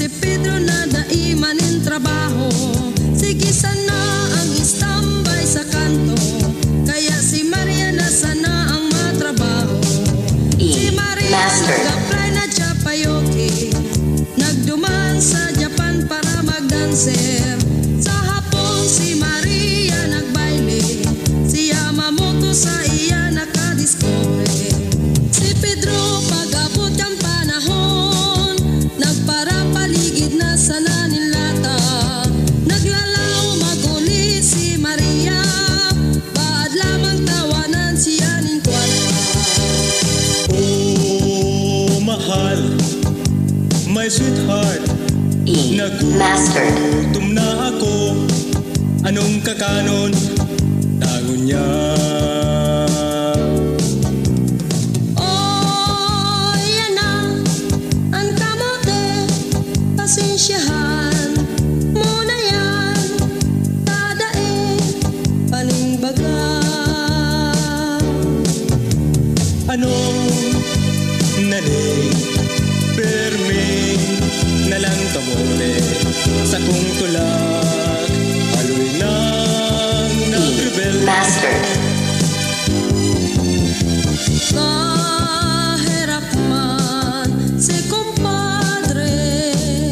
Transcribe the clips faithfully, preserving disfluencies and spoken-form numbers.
Si Pedro na daiman in trabaho, sige sana ang istambay sa kanto. Kaya si Maria na sana ang matrabaho. Si Maria nag-apply na Chapayoke, nagduman sa Japan para magdanser. Sa hapon si Maria nagbaile, si Yamamoto sa iya nakadiscover. Si Pedro pag-abot ang panahon, nagparapaligid na sa nanilata. Naglalaw maguli si Maria, baad lamang tawanan siya ning kwarta. Oh, mahal, my sweetheart, E. Master. nagutom na ako. Anong kakanon? Tangon niya. Oh, yan na ang kamote, pasensyahan mo na yan. Tadae, panimbaga. Anong naning perming na lang kamote sa kong tulak. Aloy nang nag-rebel. Master. Kahirap man si kumpadre,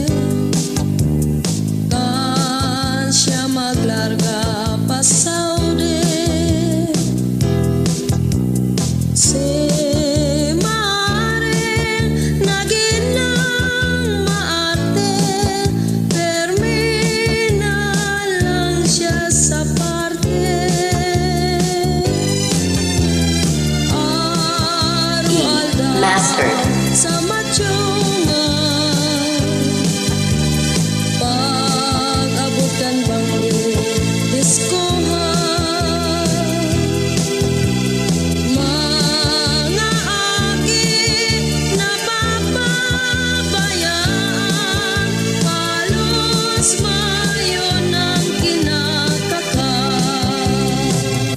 kan siya maglarga pa Saudi. Si Mare naginang maarte, terminal lang siya sa parte. Master. Sa matyungan, pag-abutan bangyo, diskohan. Mga aki na papabayaan, halos mayon ang kinakakat.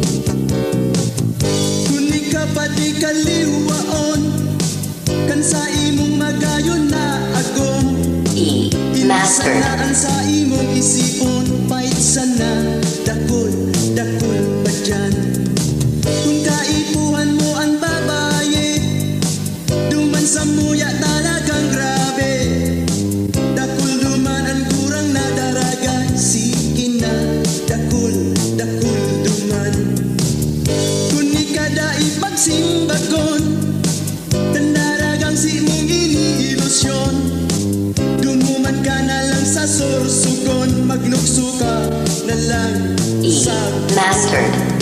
Kung ika pa di kaliwaon, kan sa imong magayon na agong. E. Master. Inasanaan sa imong isipon, pait sana, dakol, dakol pa dyan. Kung kaipuhan mo ang babae, duman sa muya talagang grabe. Dakol duman ang kurang na daraga, sige na, dakol, dakol duman. Kung ikada ipagsimbagon, tandaragang si mong iniilusyon. Dumuman ka na lang sa sorsugon, maglukso ka na lang E. sa Master.